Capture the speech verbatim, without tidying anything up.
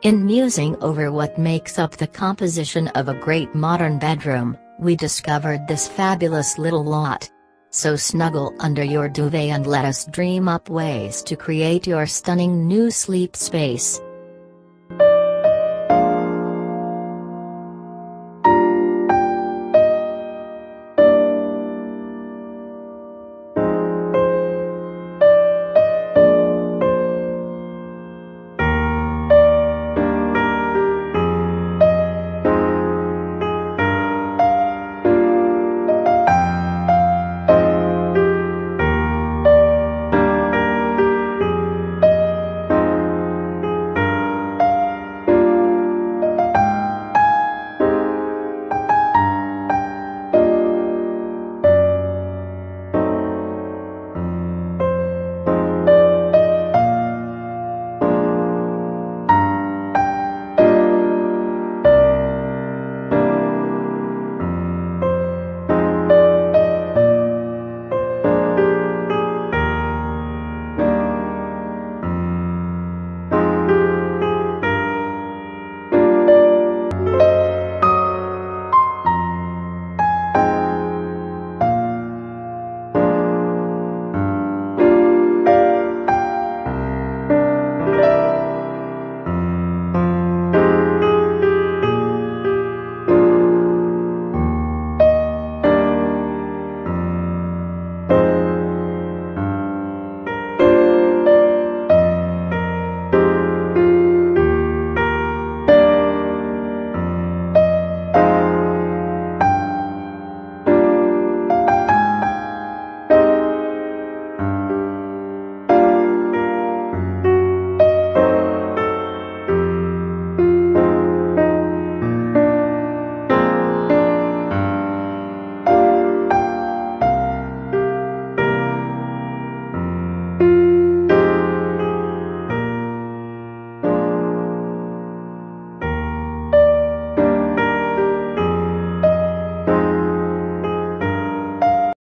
In musing over what makes up the composition of a great modern bedroom, we discovered this fabulous little lot. So snuggle under your duvet and let us dream up ways to create your stunning new sleep space.